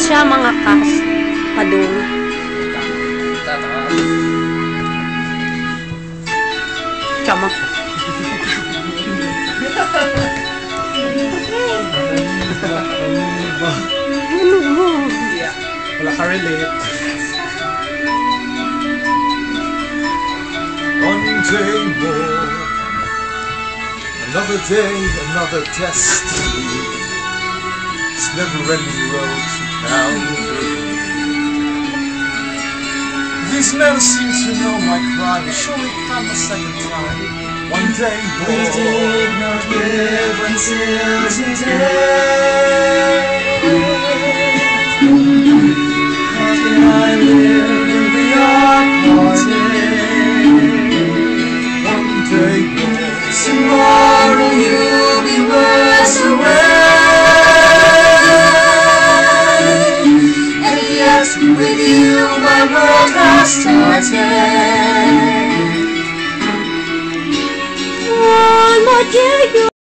siya mga kas. Padung. Kamak. Wala ka relate. One day more, another day, another destiny. It's never-ending road to Calvary. These men seem to know my crime. Will surely come a second time. One day more. We did not live until today. How can I live if we are parted? One day more. Tomorrow you'll be worse away. And yet with you my world has started. One more day.